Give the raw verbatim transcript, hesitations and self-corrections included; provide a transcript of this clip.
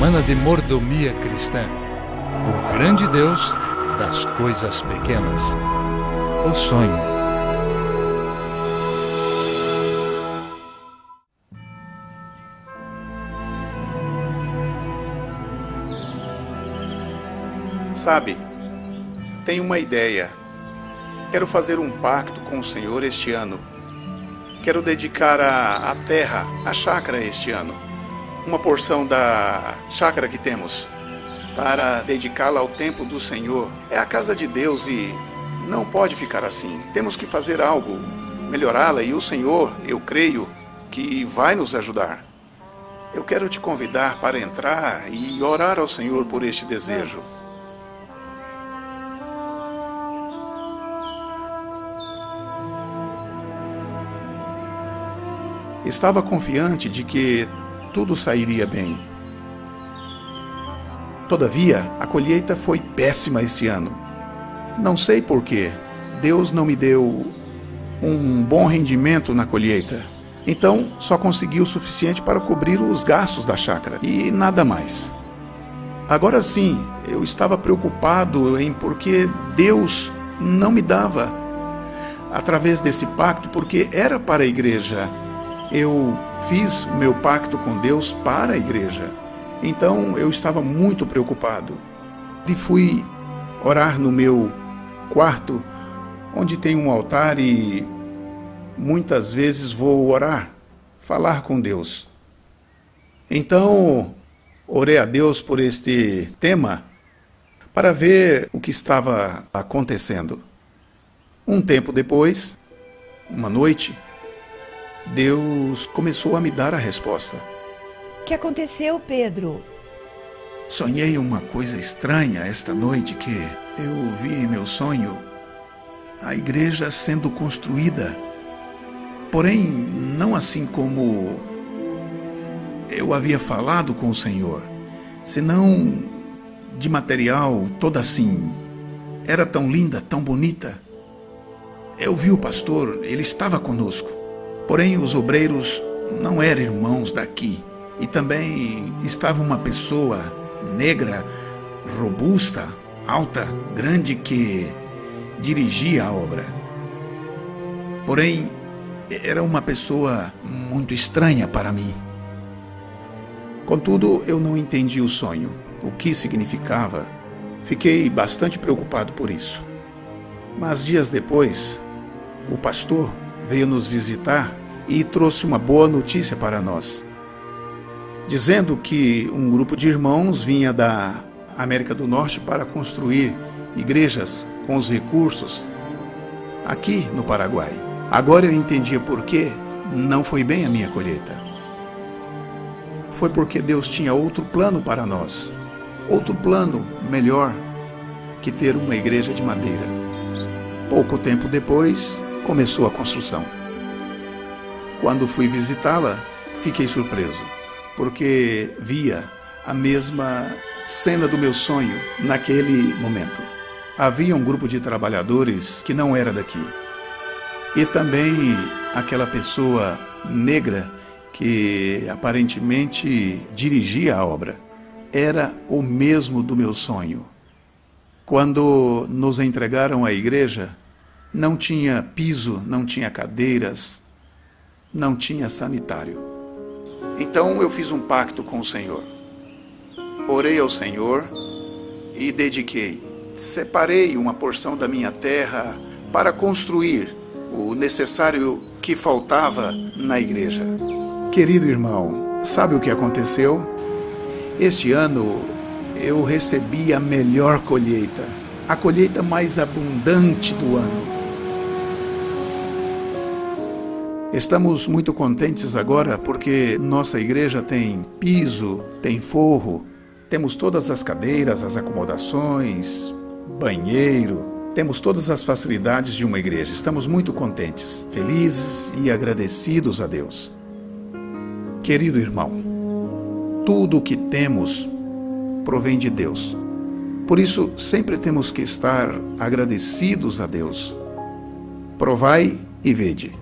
semana de mordomia cristã. O grande Deus das coisas pequenas. O sonho. Sabe, tenho uma ideia. Quero fazer um pacto com o Senhor este ano. Quero dedicar a, a terra, a chácara este ano. Uma porção da chácara que temos, para dedicá-la ao templo do Senhor. É a casa de Deus e não pode ficar assim. Temos que fazer algo, melhorá-la, e o Senhor, eu creio, que vai nos ajudar. Eu quero te convidar para entrar e orar ao Senhor por este desejo. Estava confiante de que tudo sairia bem. Todavia, a colheita foi péssima esse ano. Não sei por quê. Deus não me deu um bom rendimento na colheita. Então, só consegui o suficiente para cobrir os gastos da chácara e nada mais. Agora sim, eu estava preocupado em porque Deus não me dava através desse pacto, porque era para a igreja. Eu fiz meu pacto com Deus para a igreja. Então eu estava muito preocupado. E fui orar no meu quarto, onde tem um altar, e muitas vezes vou orar, falar com Deus. Então orei a Deus por este tema para ver o que estava acontecendo. Um tempo depois, uma noite, Deus começou a me dar a resposta. O que aconteceu, Pedro? Sonhei uma coisa estranha esta noite, que eu vi em meu sonho a igreja sendo construída. Porém, não assim como eu havia falado com o Senhor, senão de material toda assim. Era tão linda, tão bonita. Eu vi o pastor, ele estava conosco. Porém, os obreiros não eram irmãos daqui. E também estava uma pessoa negra, robusta, alta, grande, que dirigia a obra. Porém, era uma pessoa muito estranha para mim. Contudo, eu não entendi o sonho, o que significava. Fiquei bastante preocupado por isso. Mas dias depois, o pastor veio nos visitar e trouxe uma boa notícia para nós, dizendo que um grupo de irmãos vinha da América do Norte para construir igrejas com os recursos aqui no Paraguai. Agora eu entendia por que não foi bem a minha colheita. Foi porque Deus tinha outro plano para nós, outro plano melhor que ter uma igreja de madeira. Pouco tempo depois, começou a construção. Quando fui visitá-la, fiquei surpreso, porque via a mesma cena do meu sonho naquele momento. Havia um grupo de trabalhadores que não era daqui. E também aquela pessoa negra que aparentemente dirigia a obra. Era o mesmo do meu sonho. Quando nos entregaram à igreja, não tinha piso, não tinha cadeiras, não tinha sanitário. Então eu fiz um pacto com o Senhor. Orei ao Senhor e dediquei. Separei uma porção da minha terra para construir o necessário que faltava na igreja. Querido irmão, sabe o que aconteceu? Este ano eu recebi a melhor colheita, a colheita mais abundante do ano. Estamos muito contentes agora porque nossa igreja tem piso, tem forro, temos todas as cadeiras, as acomodações, banheiro, temos todas as facilidades de uma igreja. Estamos muito contentes, felizes e agradecidos a Deus. Querido irmão, tudo o que temos provém de Deus. Por isso, sempre temos que estar agradecidos a Deus. Provai e vede.